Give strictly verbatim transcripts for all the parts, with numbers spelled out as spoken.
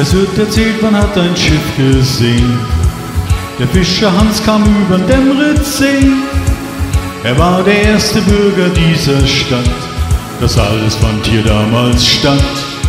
Es wird erzählt, man hat ein Schiff gesehen. Der Fischer Hans kam über den Dämritzsee. Er war der erste Bürger dieser Stadt. Das alles fand hier damals statt.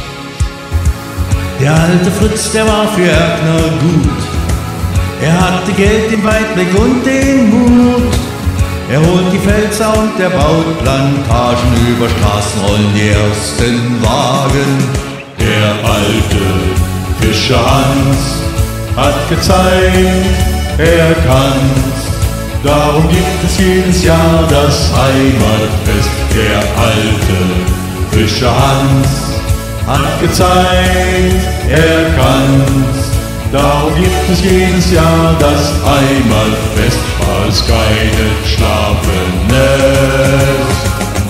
Der alte Fritz, der war für Erkner gut. Er hatte Geld, den Weitblick und den Mut. Er holt die Pfälzer und er baut Plantagen. Über Straßen rollen die ersten Wagen. Der alte Fischer Hans hat gezeigt, er kann's. Darum gibt es jedes Jahr das Heimatfest. Der alte Fischer Hans hat gezeigt, er kann's. Darum gibt es jedes Jahr das Heimatfest, falls keinen schlafen lässt.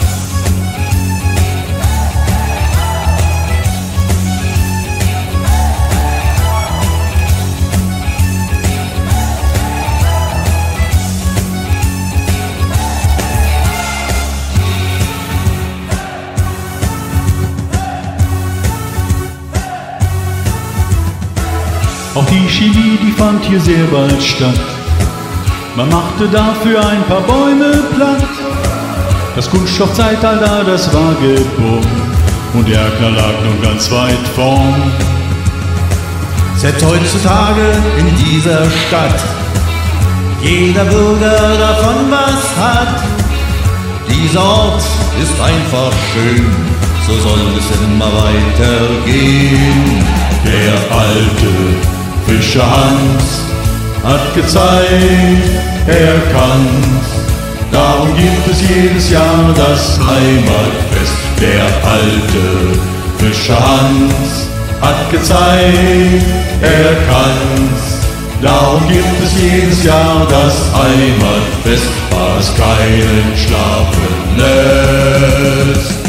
Auch die Chemie, die fand hier sehr bald statt. Man machte dafür ein paar Bäume platt. Das Kunststoffzeitalter, das war geboren, und Erkner lag nun ganz weit vorn. Seit heutzutage in dieser Stadt jeder Bürger davon was hat. Dieser Ort ist einfach schön, so soll es immer weitergehen. Der alte Fischer Hans hat gezeigt, er kann's. Darum gibt es jedes Jahr das Heimatfest. Der alte Fischer Hans hat gezeigt, er kann's. Darum gibt es jedes Jahr das Heimatfest, was keinen schlafen lässt.